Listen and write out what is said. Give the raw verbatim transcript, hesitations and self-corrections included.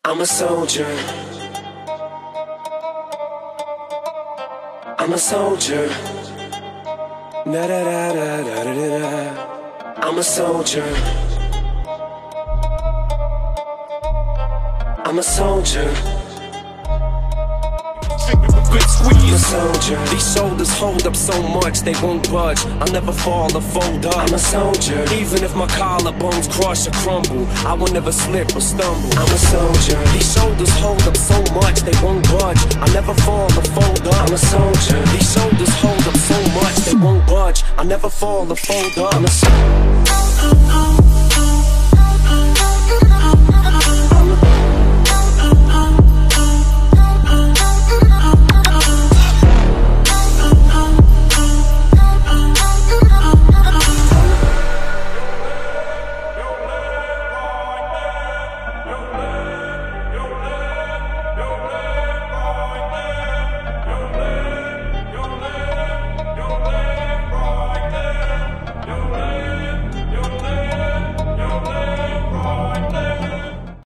I'm a soldier. I'm a soldier. Da da da da da da da. I'm a soldier. I'm a soldier. Good squeeze. I'm a soldier. These shoulders hold up so much they won't budge. I'll never fall or fold up. I'm a soldier. Even if my collarbones crush or crumble, I will never slip or stumble. I'm a soldier. These shoulders hold up so much they won't budge. I'll never fall or fold up. I'm a soldier. These shoulders hold up so much they won't budge. I'll never fall or fold up. I'm a soldier.